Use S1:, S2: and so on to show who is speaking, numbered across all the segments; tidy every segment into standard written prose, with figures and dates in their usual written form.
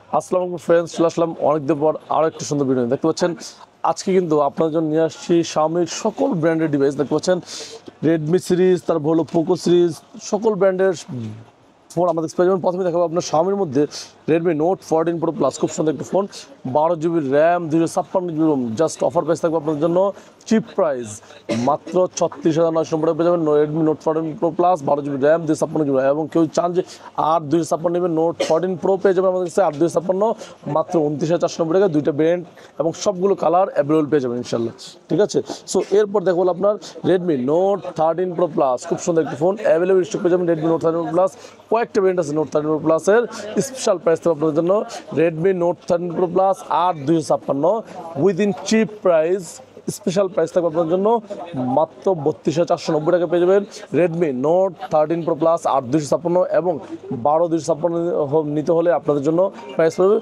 S1: আসসালামু আলাইকুম ফ্রেন্ডস, চলে আসলাম অনেকদিন পর আরও একটি সুন্দর ভিডিও দেখতে পাচ্ছেন। আজকে কিন্তু আপনাদের জন্য নিয়ে আসছি Xiaomi সকল ব্র্যান্ডের ডিভাইস দেখতে পাচ্ছেন। রেডমি সিরিজ, তারপর হলো পোকো সিরিজ, সকল ব্র্যান্ডের ফোন আমাদের পেয়ে যাবেন। প্রথমে দেখাবো আপনার Xiaomiর মধ্যে রেডমি নোট 14 প্রো প্লাস, খুব সুন্দর একটি phone, 12 GB RAM, 256 GB ROM, just offer price থাকবে আপনাদের জন্য চিপ প্রাইস মাত্র 36,990 টাকা পেয়ে যাবেন। Redmi Note 14 Pro Plus, 12 GB RAM, 256 GB, এবং কেউ চান যে 8 256 নেবেন, নোট 14 প্রো পেয়ে যাবেন আমাদের কাছে 8 256 মাত্র 29,490 টাকা। দুইটা ব্র্যান্ড এবং সবগুলো কালার অ্যাভেলেবল পেয়ে যাবেন ইনশাল্লাহ, ঠিক আছে। সো এরপর দেখবো আপনার রেডমি নোট 13 প্রো প্লাস, খুব সুন্দর একটি ফোন, অ্যাভেলেবল স্টক পেয়ে যাবেন রেডমি নোট 13 প্রো প্লাস। কয়েকটা ব্র্যান্ড আছে নোট 13 প্রো প্লাসের, স্পেশাল প্রাইস থাকবে আপনাদের জন্য Redmi Note 13 Pro Plus 8 256 within cheap price. Special price থাকবে আপনার জন্য মাত্র 32,490 টাকা পেয়ে যাবেন রেডমি নোট 13 প্রো প্লাস 8 256, এবং 12 256 নিতে হলে আপনাদের জন্য প্রাইস পড়বে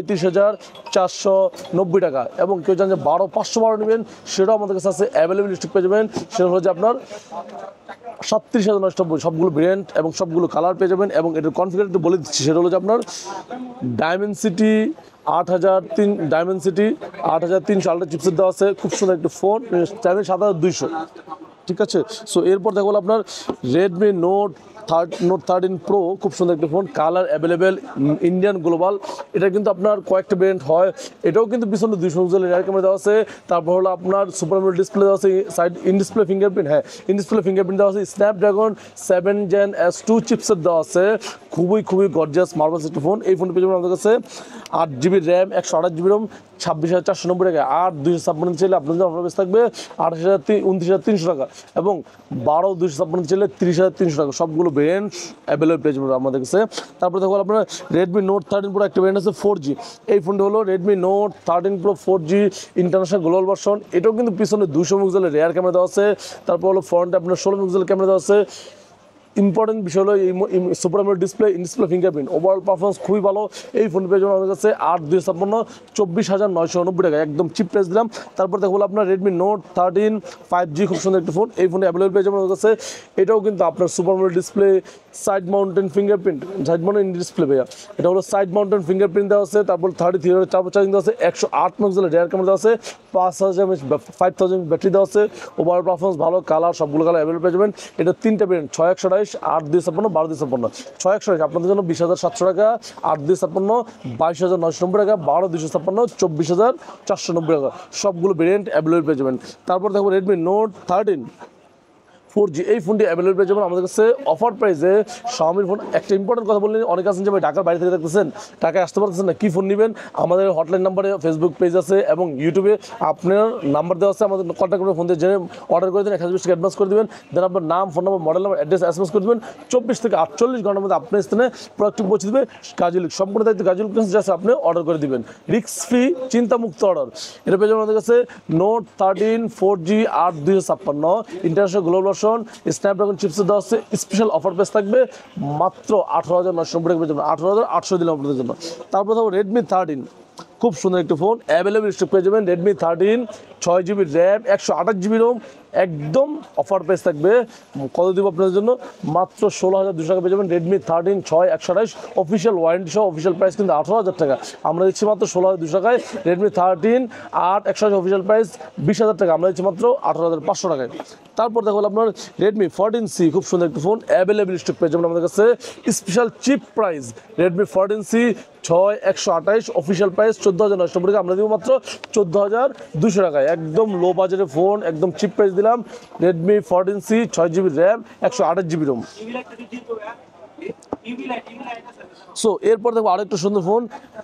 S1: 35,490 টাকা। এবং কেউ জানেন যে 12 512 নেবেন, সেটাও আমাদের কাছে আছে, অ্যাভেলেবল স্টক পেয়ে যাবেন। সেটা হলো যে আপনার 37,990, সবগুলো ব্র্যান্ড এবং সবগুলো কালার পেয়ে যাবেন। এবং এটার কনফিগার একটু বলে দিচ্ছি, সেটা হলো যে আপনার ডায়মেনসিটি 8003, ডায়মেনসিটি 8300 আলট্রা চিপসেট দেওয়া আছে, খুব সুন্দর একটি ফোন, 7200, ঠিক আছে। সো এরপর দেখো আপনার রেডমি নোট 13 প্রো, খুব সুন্দর একটি phone, colour available, Indian global. এটা কিন্তু আপনার কয়েকটা ব্র্যান্ড হয়, এটাও কিন্তু পিছনে 200 পিক্সেলের রিয়ার ক্যামেরা দেওয়া আছে। তারপর হলো আপনার সুপার অ্যামোলেড ডিসপ্লে দেওয়া আছে, সাইড ইন ডিসপ্লে ফিঙ্গারপ্রিন্ট, হ্যাঁ ইন ডিসপ্লে ফিঙ্গারপ্রিন্ট দেওয়া আছে। স্ন্যাপড্রাগন 7 Gen S2 চিপসেট দেওয়া আছে, খুবই গর্জিয়াস মার্ভেলাস একটি ফোন। এই ফোনটি পেয়ে যাবেন আমাদের কাছে 8 GB র্যাম, 128 GB রোম, 26,490 টাকা। 8 256 চাইলে আপনাদের অফার বেস থাকবে 29,300 টাকা, এবং 12 256 চাইলে 30,300 টাকা। সবগুলো ব্র্যান্ড অ্যাভেলেবল পেয়ে যাবেন আমাদের কাছে। তারপরে দেখো আপনার রেডমি নোট 13 প্রো, একটা ব্র্যান্ড আছে 4G। এই ফোনটি হলো Redmi Note 13 Pro 4G international global version. এটাও কিন্তু পিছনে 200 পিক্সেলের রেয়ার ক্যামেরা দেওয়া আছে। তারপর হলো ফ্রন্টে আপনার 16 পিক্সেলের ক্যামেরা দেওয়া আছে। ইম্পর্টেন্ট বিষয় হলো এই super AMOLED display, in display fingerprint, overall performance খুবই ভালো। এই ফোন পেয়ে যাবেন আমাদের কাছে 8 256, 24,990 টাকা, একদম চিপ প্রাইস দিলাম। তারপর দেখো আপনার রেডমি নোট 13 5G, খুব সুন্দর একটি ফোন, এই ফোনে অ্যাভেলেবল পেয়ে যাবেন আমাদের কাছে। এটাও কিন্তু আপনার super AMOLED display, side mounted fingerprint, side mounted display ভাইয়া, এটা হলো সাইড মাউন্টেন ফিঙ্গারপ্রিন্ট দেওয়া আছে। তারপর 33 চার্জ চার্জিং দেওয়া আছে, 108 পিক্সেলের রিয়ার ক্যামেরা দেওয়া আছে, 5000 ব্যাটারি দেওয়া আছে, ওভারঅল পারফরমেন্স ভালো, কালার সবগুলো কালার অ্যাভেলেবল পেয়ে যাবেন। এটা তিনটা ব্র্যান্ড, 6128, 8 256, 12 256। 6128 আপনাদের জন্য 20,700 টাকা, 8 256 22,990 টাকা, 12 256 24,490 টাকা, সবগুলো ব্র্যান্ড অ্যাভেলেবল পেয়ে যাবেন। তারপর দেখো রেডমি নোট 13 4G, এই ফোনটি অ্যাভেলেবল পেয়ে যাবেন আমাদের কাছে অফার প্রাইসে। Xiaomi ফোন, একটা ইম্পর্টেন্ট কথা বললেন, অনেক আছেন যে ভাই ঢাকার বাইরে থেকে দেখতেছেন, ঢাকায় আসতে পারতেছেন না, কী ফোন নেবেন, আমাদের হটলাইন নাম্বারে ফেসবুক পেজ আছে এবং ইউটিউবে আপনার নাম্বার দেওয়া আছে, আমাদের কন্ট্যাক্ট করে ফোন দিয়ে জেনে অর্ডার করে দিন, 1000 টাকা অ্যাডভান্স করে দেবেন, দেন আপনার নাম, phone number, model number, address SMS করে দেবেন। 24 থেকে 48 ঘন্টার মধ্যে আপনার স্থানে প্রোডাক্টটি পৌঁছে দেবে কাজুলিক, সম্পূর্ণ দায়িত্ব কাজুলিক জাস্ট আপনি অর্ডার করে দিবেন, রিস্ক ফ্রি, চিন্তামুক্ত অর্ডার। এটা পেয়ে যাবেন আমাদের কাছে Note 13 4G 8 256 international global version, Snapdragon chipset দেওয়া আছে, স্পেশাল অফার প্রাইস থাকবে মাত্র 18,990 টাকা পেয়ে যাবেন, 18,800 দিলাম আপনাদের জন্য। তারপর দেখো রেডমি 13, খুব সুন্দর একটি ফোন, অ্যাভেলেবল স্টক পেয়ে যাবেন Redmi 13, 6 GB RAM, 128 GB ROM, একদম অফার প্রাইস থাকবে। কত দিব আপনাদের জন্য? মাত্র 16,200 টাকা পেয়ে যাবেন রেডমি 13 6 128, অফিসিয়াল ওয়ারেন্টি সহ, অফিসিয়াল প্রাইস কিন্তু 18,000 টাকা, আমরা দিচ্ছি মাত্র 16,200 টাকায়। রেডমি 13 8 128 অফিসিয়াল প্রাইস 20,000 টাকা, আমরা দিচ্ছি মাত্র 18,500 টাকায়। তারপর দেখো আপনার রেডমি 14C, খুব সুন্দর একটি ফোন, অ্যাভেলেবল স্টক পেয়ে যাবেন আমাদের কাছে, special cheap price Redmi 14C 6 128 official price 14,990 টাকা, আমরা দিব মাত্র 14,200 টাকায়, একদম লো বাজেটের ফোন, একদম চিপ প্রাইস দিলাম। Redmi 14C 6 GB RAM, 128 GB ROM. So এরপর দেখো আরেকটা সুন্দর ফোন,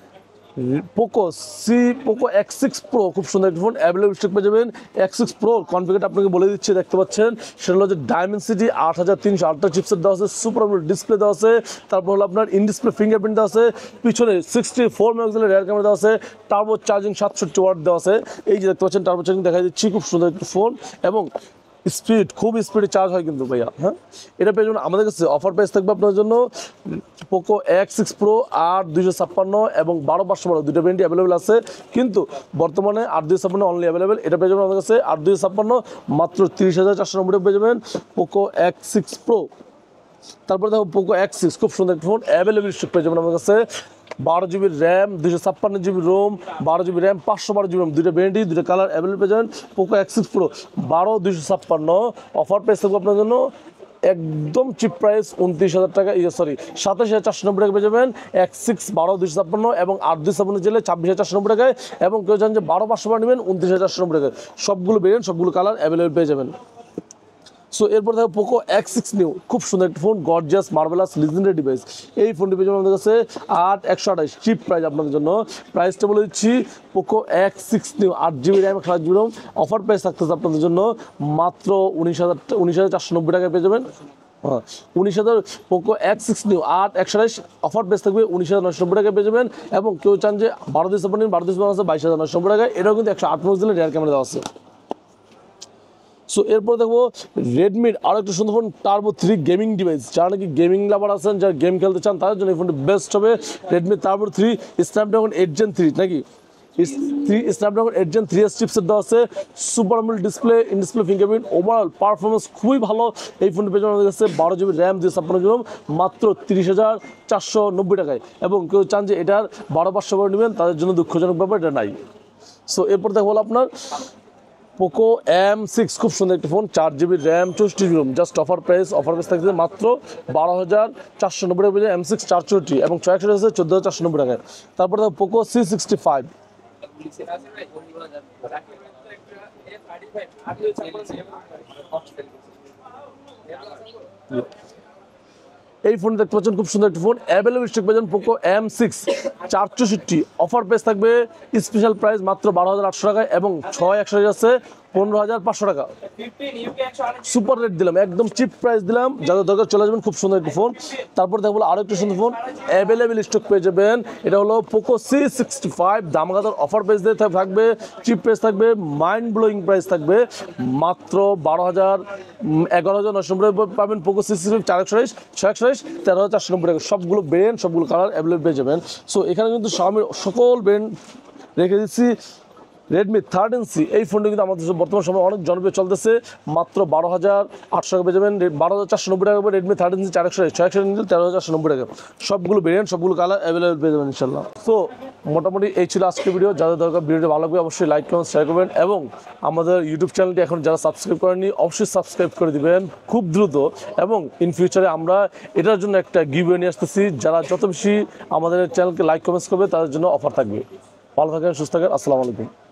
S1: পোকো X6 প্রো, খুব সুন্দর একটি ফোন, অ্যাভেলেবল স্টক পেয়ে যাবেন। X6 প্রো কনফিগারটা আপনাকে বলে দিচ্ছি, দেখতে পাচ্ছেন, সেটা হলো যে ডায়মেনসিটি 8300 আলট্রা চিপসেট দেওয়া আছে, সুপার অ্যামোলেড ডিসপ্লে দেওয়া আছে, তারপর হলো আপনার ইন ডিসপ্লে ফিঙ্গারপ্রিন্ট দেওয়া আছে, পিছনে 64 মেগাপিক্সেলের রিয়ার ক্যামেরা দেওয়া আছে, টার্বো চার্জিং 67 ওয়াট দেওয়া আছে। এই যে দেখতে পাচ্ছেন টার্বো চার্জিং দেখা দিচ্ছি, খুব সুন্দর একটি ফোন, এবং স্পিড, খুব স্পিডে চার্জ হয় কিন্তু ভাইয়া, হ্যাঁ। এটা পেয়ে যাবেন আমাদের কাছে অফার প্রাইস থাকবে আপনার জন্য পোকো X6 প্রো 8 256 এবং 12 512, দুটো ব্র্যান্ডই অ্যাভেলেবেল আছে, কিন্তু বর্তমানে 8 256 অনলি অ্যাভেলেবেল। এটা পেয়ে যাবেন আমাদের কাছে 8 256 মাত্র 30,490 টাকা পেয়ে যাবেন পোকো X6 প্রো। তারপর দেখো পোকো X6, খুব সুন্দর একটা ফোন, অ্যাভেলেবল স্টক পেয়ে যাবেন আমার কাছে 12 GB RAM 256 GB ROM 12 GB RAM 512 GB ROM, দুইটা ভ্যারিয়েন্টি, দুইটা কালার অ্যাভেলেবল পেয়ে যাবেন। Poco X6 Pro 12 256 offer price থাকবে আপনার জন্য একদম চিপ প্রাইস 29,000 টাকা, 27,490 টাকা পেয়ে যাবেন। X6 12 256 এবং 8 256 জেলে 26,490 টাকায়, এবং কেউ চান যে 12 500 নেবেন 29,490 টাকায়। সবগুলো ভেরিয়েন্ট, সবগুলো কালার অ্যাভেলেবল পেয়ে যাবেন। সো এরপর দেখো পোকো X6 নিউ, খুব সুন্দর একটা phone, gorgeous marvellous legendary device. এই ফোনটি পেয়ে যাবেন আমাদের কাছে 8,128 চিপ প্রাইস আপনাদের জন্য। প্রাইসটা বলে দিচ্ছি, Poco X6 new 8 GB RAM 128 GB ROM, offer price থাকতেছে আপনাদের জন্য মাত্র 19,490 টাকায় পেয়ে যাবেন। 19,000 Poco X6 new 8,128 offer price থাকবে 19,990 টাকায় পেয়ে যাবেন। এবং কেউ চান যে 12 নিন, 12 আছে 22,990 টাকায়। এটাও কিন্তু 108 মেগাপিক্সেলের রিয়ার ক্যামেরা দেওয়া আছে। সো এরপর দেখবো রেডমির আরও একটা সুন্দর ফোন, টার্বো 3 গেমিং ডিভাইস। যারা নাকি গেমিং লাভার আছেন, যারা গেম খেলতে চান, তাদের জন্য এই ফোনটি বেস্ট হবে। রেডমি টার্বো 3 স্ন্যাপড্রাগন 8 Gen 3 নাকি স্ন্যাপড্রাগন 8 Gen 3 চিপসেট দেওয়া আছে, super AMOLED display, in display fingerprint, overall performance খুবই ভালো। এই ফোনটি পেয়ে যাবেন আমাদের কাছে 12 GB র্যাম 256 GB মাত্র 30,490 টাকায়। এবং কেউ চান যে এটার 12,500 নেবেন, তাদের জন্য দুঃখজনক ব্যাপার এটা নাই। সো এরপর দেখো আপনার পোকো M6, খুব সুন্দর একটি phone, 4 GB RAM 64 GB ROM, just offer price থাকছে মাত্র 12,490 টাকা পেয়ে M6 464, এবং 6 আছে 14,490 টাকায়। তারপর দেখো পোকো C65। এই ফোন দেখতে পাচ্ছেন, খুব সুন্দর একটি ফোন, অ্যাভেলেবল স্টক পেয়ে যাবেন পোকো M6 464, অফার প্রাইস থাকবে স্পেশাল প্রাইস মাত্র 12,800 টাকায়, এবং 6 আছে 15,500 টাকা। সুপার রেট দিলাম, একদম চিপ প্রাইস দিলাম, যাদের দরকার চলে আসবেন, খুব সুন্দর একটি ফোন। তারপর দেখবো আরও একটি সুন্দর ফোন অ্যাভেলেবল স্টক পেয়ে যাবেন, এটা হলো পোকো C65, দামাগাদার অফার প্রাইস দিয়ে থাকবে, চিপ প্রাইস থাকবে, মাইন্ড ব্লোয়িং প্রাইস থাকবে মাত্র 11,990 পাবেন। পোকো C65 428 628 13,490 টাকা, সবগুলো ব্র্যান্ড, সবগুলো কালার অ্যাভেলেবল পেয়ে যাবেন। সো এখানে কিন্তু Xiaomi সকল ব্র্যান্ড রেখে দিচ্ছি। রেডমি 13C, এই ফোনটি কিন্তু আমাদের বর্তমান সময় অনেক জনপ্রিয় চলতেছে, মাত্র 12,800 টাকা পেয়ে যাবেন। 12,490 টাকা পাবে রেডমি 13C 428 নিলে 13,490 টাকা। সবগুলো ভেরিয়েন্ট, সবগুলো কালার অ্যাভেলেবল পেয়ে যাবেন ইনশাল্লাহ। সো মোটামুটি এই ছিল আজকের ভিডিও। যাদের দরকার ভিডিওটি ভালো লাগবে অবশ্যই লাইক কমেন্ট শেয়ার করবেন, এবং আমাদের ইউটিউব চ্যানেলটি এখন যারা সাবস্ক্রাইব করেননি অবশ্যই সাবস্ক্রাইব করে দিবেন খুব দ্রুত। এবং ইন ফিউচারে আমরা এটার জন্য একটা গিভওয়ে নিয়ে আসতেছি, যারা যত বেশি আমাদের চ্যানেলকে লাইক কমেন্টস করবে তাদের জন্য অফার থাকবে। ভালো থাকেন, সুস্থ থাকেন, আসসালামু আলাইকুম।